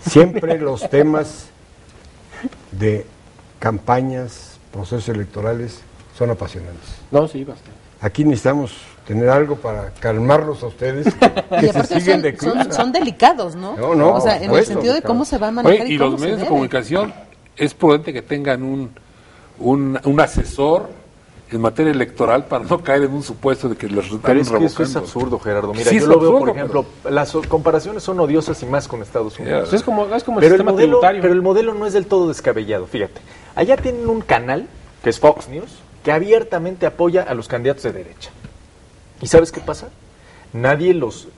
Siempre los temas de campañas, procesos electorales son apasionantes. No, sí, bastante. Aquí necesitamos tener algo para calmarlos a ustedes que se siguen de cruz. Son delicados, ¿no? No, o sea, en el sentido de cómo se va a manejar. Oye, y los medios de comunicación, es prudente que tengan un asesor en materia electoral para no caer en un supuesto de que les están Pero es que revocando. eso es absurdo, Gerardo. Mira, Sí, yo lo veo, por ejemplo, las comparaciones son odiosas y más con Estados Unidos. Es como el pero sistema tributario. Pero el modelo no es del todo descabellado, fíjate. Allá tienen un canal, que es Fox News, que abiertamente apoya a los candidatos de derecha. ¿Y sabes qué pasa? Nadie los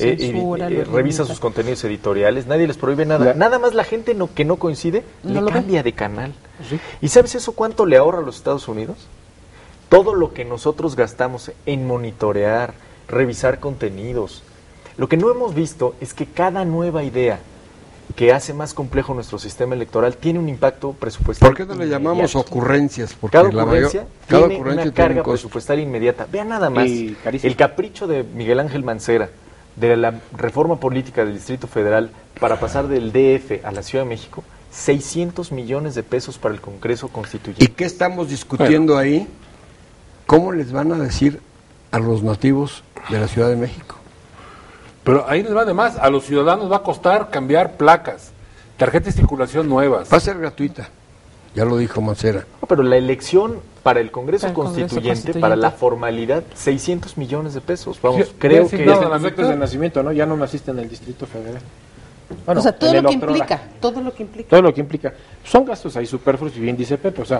revisa sus contenidos editoriales, nadie les prohíbe nada. Nada más la gente que no coincide le cambia de canal. ¿Sí? ¿Y sabes eso cuánto le ahorra a los Estados Unidos? Todo lo que nosotros gastamos en monitorear, revisar contenidos. Lo que no hemos visto es que cada nueva idea que hace más complejo nuestro sistema electoral tiene un impacto presupuestal. ¿Por qué no le llamamos ocurrencias? Porque cada ocurrencia tiene una carga un presupuestal inmediata. Vean nada más el capricho de Miguel Ángel Mancera de la reforma política del Distrito Federal para pasar del DF a la Ciudad de México, 600 millones de pesos para el Congreso Constituyente. ¿Y qué estamos discutiendo ahí? ¿Cómo les van a decir a los nativos de la Ciudad de México? Pero ahí les va de más, a los ciudadanos va a costar cambiar placas, tarjetas de circulación nuevas. Va a ser gratuita, ya lo dijo Mancera. No, pero la elección para el Congreso Constituyente, para la formalidad, 600 millones de pesos. Vamos, sí, creo que... No, los efectos de nacimiento, ¿no? Ya no naciste en el Distrito Federal. Bueno, o sea, todo lo que implica. Todo lo que implica. Son gastos ahí superfluos, y bien dice Pepe, o sea,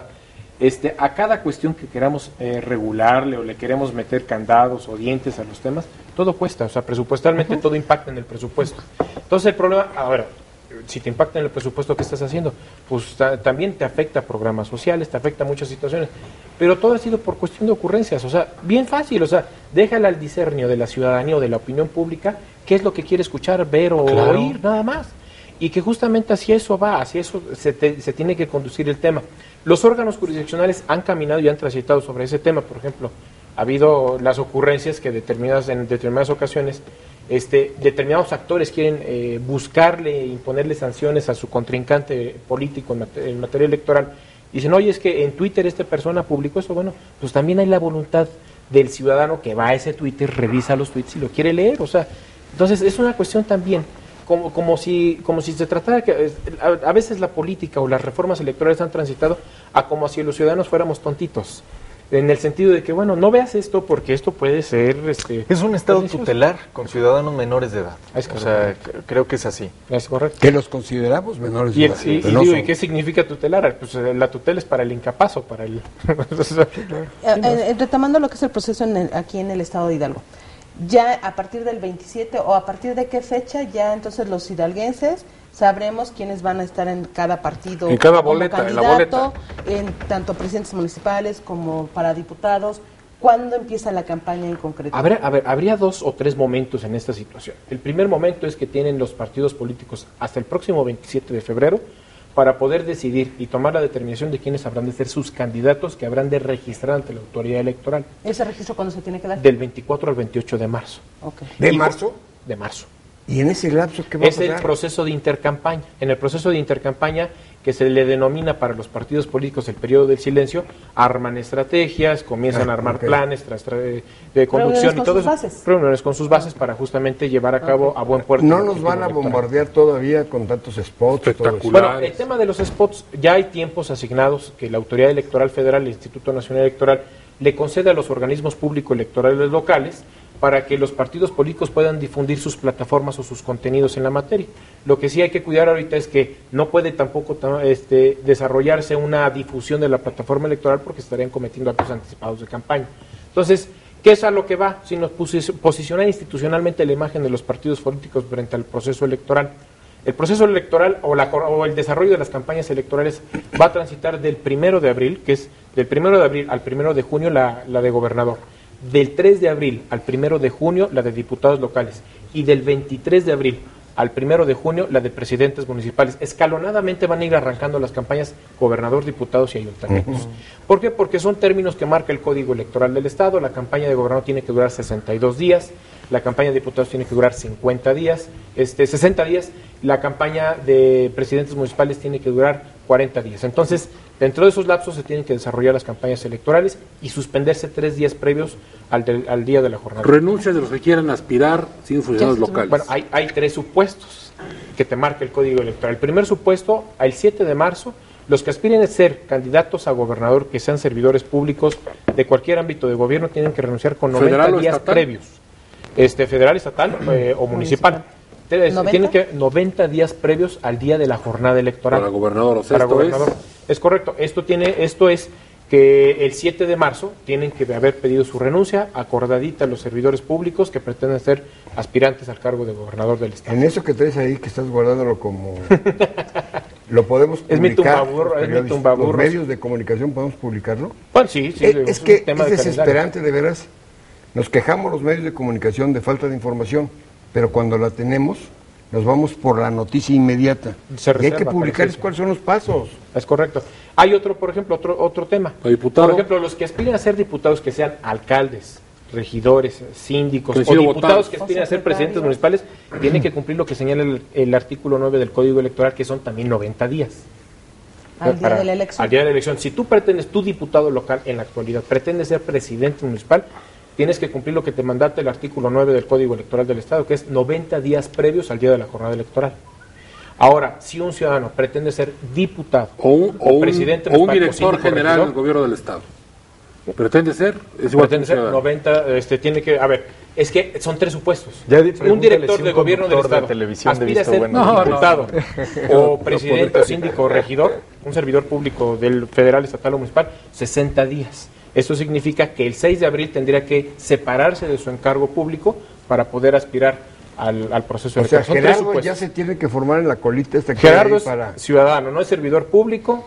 a cada cuestión que queramos regularle o le queremos meter candados o dientes a los temas, todo cuesta, o sea, presupuestalmente todo impacta en el presupuesto. Entonces el problema, ahora, si te impacta en el presupuesto que estás haciendo, pues también te afecta a programas sociales, te afecta a muchas situaciones, pero todo ha sido por cuestión de ocurrencias, o sea, bien fácil, o sea, déjale al discernio de la ciudadanía o de la opinión pública qué es lo que quiere escuchar, ver o oír, nada más. Y que justamente hacia eso va, hacia eso se tiene que conducir el tema. Los órganos jurisdiccionales han caminado y han transitado sobre ese tema. Por ejemplo, ha habido las ocurrencias que en determinadas ocasiones determinados actores quieren buscarle, imponerle sanciones a su contrincante político en materia electoral. Dicen, oye, es que en Twitter esta persona publicó eso. Bueno, pues también hay la voluntad del ciudadano que va a ese Twitter, revisa los tweets y lo quiere leer. O sea, entonces es una cuestión también como si se tratara que a veces la política o las reformas electorales han transitado a como si los ciudadanos fuéramos tontitos, en el sentido de que, bueno, no veas esto porque esto puede ser... es un estado tutelar con ciudadanos menores de edad. O sea, creo que es así. Es correcto. Que los consideramos menores de edad. ¿Y qué significa tutelar? Pues la tutela es para el incapaz o para el... Retomando lo que es el proceso aquí en el estado de Hidalgo. Ya a partir del 27 o a partir de qué fecha ya entonces los hidalguenses sabremos quiénes van a estar en cada partido, en cada como boleta, candidato, en tanto presidentes municipales como para diputados. ¿Cuándo empieza la campaña en concreto? Habría 2 o 3 momentos en esta situación. El primer momento es que tienen los partidos políticos hasta el próximo 27 de febrero para poder decidir y tomar la determinación de quiénes habrán de ser sus candidatos que habrán de registrar ante la autoridad electoral. ¿Ese registro cuándo se tiene que dar? Del 24 al 28 de marzo. Okay. ¿De marzo? De marzo. ¿Y en ese lapso qué va a pasar? Es el proceso de intercampaña. En el proceso de intercampaña, que se le denomina para los partidos políticos el periodo del silencio, arman estrategias, comienzan a armar planes de conducción y todo eso. Reuniones con sus bases para justamente llevar a cabo a buen puerto. No nos van a bombardear todavía con tantos spots espectaculares. Bueno, el tema de los spots, ya hay tiempos asignados que la Autoridad Electoral Federal, el Instituto Nacional Electoral, le concede a los organismos públicos electorales locales para que los partidos políticos puedan difundir sus plataformas o sus contenidos en la materia. Lo que sí hay que cuidar ahorita es que no puede tampoco desarrollarse una difusión de la plataforma electoral porque estarían cometiendo actos anticipados de campaña. Entonces, ¿qué es a lo que va? Si nos posicionar institucionalmente la imagen de los partidos políticos frente al proceso electoral. El proceso electoral o el desarrollo de las campañas electorales va a transitar del 1 de abril, que es del 1 de abril al 1 de junio la de gobernador. Del 3 de abril al 1 de junio la de diputados locales y del 23 de abril al 1 de junio la de presidentes municipales. Escalonadamente van a ir arrancando las campañas gobernador, diputados y ayuntamientos. ¿Por qué? Porque son términos que marca el Código Electoral del Estado. La campaña de gobernador tiene que durar 62 días, la campaña de diputados tiene que durar 50 días, 60 días, la campaña de presidentes municipales tiene que durar 40 días. Entonces, dentro de esos lapsos se tienen que desarrollar las campañas electorales y suspenderse 3 días previos al día de la jornada. Renuncia de los que quieran aspirar sin funcionarios locales. Bueno, hay 3 supuestos que te marca el Código Electoral. El primer supuesto, el 7 de marzo, los que aspiren a ser candidatos a gobernador, que sean servidores públicos de cualquier ámbito de gobierno, tienen que renunciar con 90 días estatal? previos. Federal, estatal o municipal. Tienen que 90 días previos al día de la jornada electoral. Para gobernador, o sea, Para esto gobernador. Es correcto. Esto es que el 7 de marzo tienen que haber pedido su renuncia acordadita a los servidores públicos que pretenden ser aspirantes al cargo de gobernador del estado. En eso que traes ahí, que estás guardándolo como... ¿Lo podemos publicar? Es mi tumbaburro, es mi tumbaburro. ¿Los medios de comunicación podemos publicarlo? Bueno, sí, Es que un tema es de desesperante, de veras. Nos quejamos los medios de comunicación de falta de información, pero cuando la tenemos, nos vamos por la noticia inmediata. Se Y hay reserva, que publicarles parece. cuáles son los pasos. Es correcto. Hay otro, por ejemplo, otro tema. ¿Para diputado? Por ejemplo, los que aspiren a ser diputados, que sean alcaldes, regidores, síndicos Que o sido diputados votados. que aspiren a ser presidentes municipales, tienen que cumplir lo que señala el artículo 9 del Código Electoral, que son también 90 días. Al día de la elección. Al día de la elección. Si tú pretendes, tu diputado local en la actualidad, pretendes ser presidente municipal, tienes que cumplir lo que te mandata el artículo 9 del Código Electoral del Estado, que es 90 días previos al día de la jornada electoral. Ahora, si un ciudadano pretende ser diputado presidente o un municipal, director síndico, general regidor, del gobierno del Estado, pretende ser, es igual que un pretende ser ciudadano. 90, tiene que, a ver, es que son 3 supuestos. Ya Un director si de un gobierno del conductor de Estado televisión de aspira a visto ser bueno. diputado o presidente o síndico o regidor, un servidor público del federal, estatal o municipal, 60 días. Esto significa que el 6 de abril tendría que separarse de su encargo público para poder aspirar al proceso O sea, electoral. Son 3 Gerardo supuestos. ya se tiene que formar en la colita esta que Gerardo hay es para... ciudadano, no es servidor público,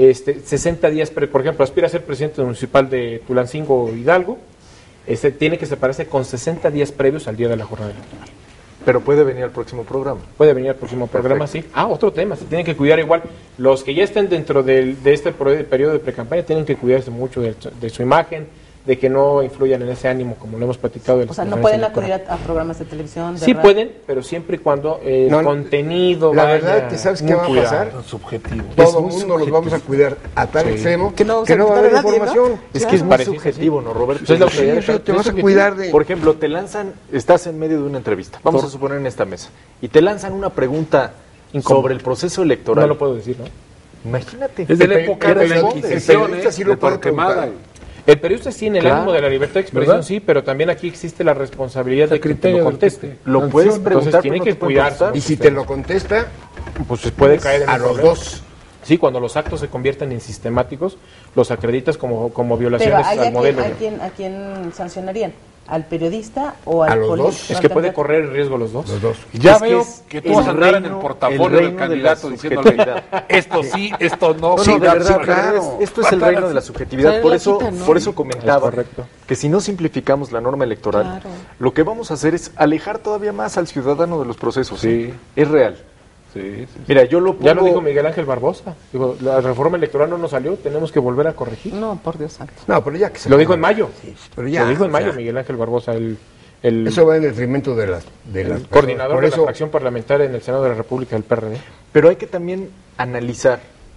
60 días, por ejemplo, aspira a ser presidente municipal de Tulancingo o Hidalgo, tiene que separarse con 60 días previos al día de la jornada electoral. Pero puede venir al próximo programa. Puede venir al próximo programa, sí. Otro tema, se tienen que cuidar igual. Los que ya estén dentro de este periodo de precampaña tienen que cuidarse mucho de su imagen, de que no influyan en ese ánimo, como lo hemos platicado. De O sea, no pueden acudir a programas de televisión. De Sí radio. pueden, pero siempre y cuando el La contenido vaya verdad que ¿sabes qué muy va a cuidado. pasar? Subjetivo. Todo el mundo los vamos a cuidar a tal extremo Que no que no va a vamos a haber quitar a nadie, ¿no? información. Es que es muy Parece subjetivo, ¿no, Roberto? Pues es lo que Sí, ya sí, te es vas a subjetivo. cuidar de... Por ejemplo, te lanzan, estás en medio de una entrevista, vamos a suponer en esta mesa, y te lanzan una pregunta Incómodo. sobre el proceso electoral. No lo puedo decir, ¿no? Imagínate. Es de la El época pe- de la el Inquisición, periodista sí lo de puede Torquemada. preguntar. El periodista sí, en el Claro. ánimo de la libertad de expresión, ¿Verdad? sí, pero también aquí existe la responsabilidad de que te criterio lo del conteste. Lo puedes Entonces, preguntar, tiene pero no que te pueden cuidarse. contestar. Y si te lo contesta, Pues se puede caer en a un los problema. dos. Sí, cuando los actos se convierten en sistemáticos, los acreditas como Pero violaciones ahí al modelo. a quién sancionarían, ¿al periodista o al A los político? dos. Es que puede correr el riesgo los dos. Los dos. Ya Es que veo es que tú el vas a andar en el reino- portafolio el del reino de la candidato diciéndole subjetividad. esto sí, esto no. No, sí, no, de sí, verdad, sí, claro. esto es el reino de la subjetividad. Se Por la eso, quitan, ¿no? por eso Es comentaba correcto. que si no simplificamos la norma electoral, Claro. lo que vamos a hacer es alejar todavía más al ciudadano de los procesos. Sí. Es real. Sí, sí. Mira, yo lo pongo... Ya lo dijo Miguel Ángel Barbosa. Dijo, la reforma electoral no nos salió, tenemos que volver a corregir. No, por Dios santo. No, pero ya que se... Lo dijo en mayo. Sí, pero ya, Lo dijo en o sea, mayo Miguel Ángel Barbosa, el Eso va en detrimento de las coordinador por de eso, la fracción parlamentaria en el Senado de la República del PRD. Pero hay que también analizar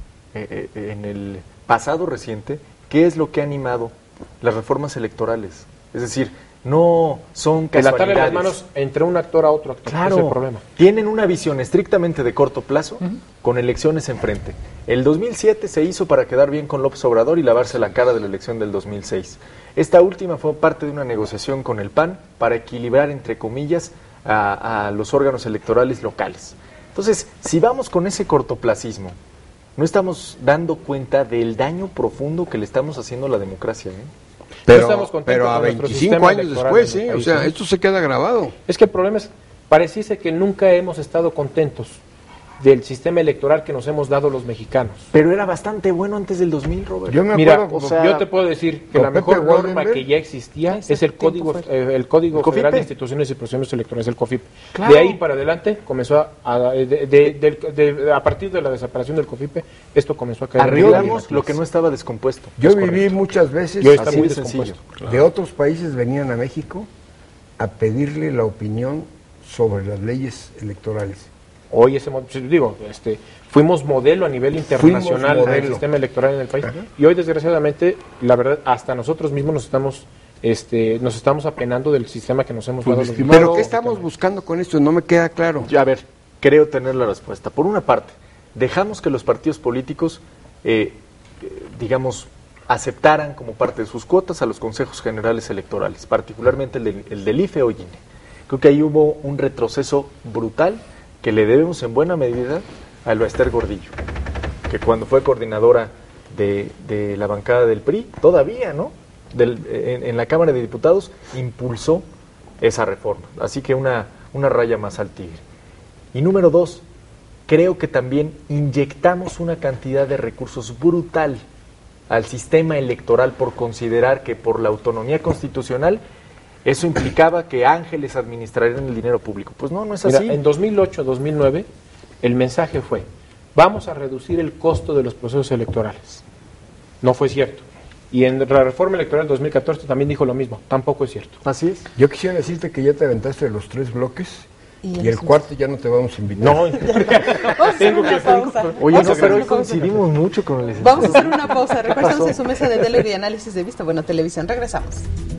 en el pasado reciente qué es lo que ha animado las reformas electorales. Es decir, no son El atarle casualidades. las manos entre un actor a otro actor. Claro, Ese es el problema. tienen una visión estrictamente de corto plazo con elecciones enfrente. El 2007 se hizo para quedar bien con López Obrador y lavarse la cara de la elección del 2006. Esta última fue parte de una negociación con el PAN para equilibrar, entre comillas, a los órganos electorales locales. Entonces, si vamos con ese cortoplacismo, no estamos dando cuenta del daño profundo que le estamos haciendo a la democracia, ¿eh? No estamos contentos pero a con nuestro 25 sistema años electoral después, en el o país, sea, ¿no? esto se queda grabado. Es que el problema es, pareciese que nunca hemos estado contentos del sistema electoral que nos hemos dado los mexicanos. Pero era bastante bueno antes del 2000, Robert. Yo me Mira, acuerdo, o sea, yo te puedo decir que con la mejor Pepe norma Woldenberg. que ya existía Ese es el tiempo Código fue. el Código ¿El COFIPE? Federal de Instituciones y Procedimientos Electorales, el COFIP. Claro. De ahí para adelante comenzó a partir de la desaparición del COFIPE, esto comenzó a caer. en Arreglamos el lo que no estaba descompuesto. yo es viví correcto. muchas veces Y hoy está Así muy de descompuesto. sencillo. de otros países venían a México a pedirle la opinión sobre las leyes electorales. Hoy fuimos modelo a nivel internacional Fuimos del modelo. sistema electoral en el país. Y hoy, desgraciadamente, la verdad, hasta nosotros mismos nos estamos apenando del sistema que nos hemos Pues, dado. los estimado- ¿Pero qué estamos buscando con esto? No me queda claro. Ya, a ver, creo tener la respuesta. Por una parte, dejamos que los partidos políticos, digamos, aceptaran como parte de sus cuotas a los consejos generales electorales, particularmente el del IFE o INE. Creo que ahí hubo un retroceso brutal que le debemos en buena medida a Alba Ester Gordillo, que cuando fue coordinadora de la bancada del PRI, todavía, ¿no? En la Cámara de Diputados, impulsó esa reforma. Así que una raya más al tigre. Y número 2, creo que también inyectamos una cantidad de recursos brutal al sistema electoral por considerar que por la autonomía constitucional eso implicaba que ángeles administrarían el dinero público. Pues no, no es así. Mira, en 2008-2009 el mensaje fue, vamos a reducir el costo de los procesos electorales. No fue cierto. Y en la reforma electoral 2014 también dijo lo mismo, tampoco es cierto. Así es. Yo quisiera decirte que ya te aventaste los 3 bloques y el cuarto ya no te vamos a invitar. No, Vamos a hacer una pausa. Oye, Vamos a no, hacer pero hoy una pausa. coincidimos mucho con el licenciado. Vamos a hacer una pausa. Recuérdense su mesa de diálogo y análisis de vista. Bueno, televisión. Regresamos.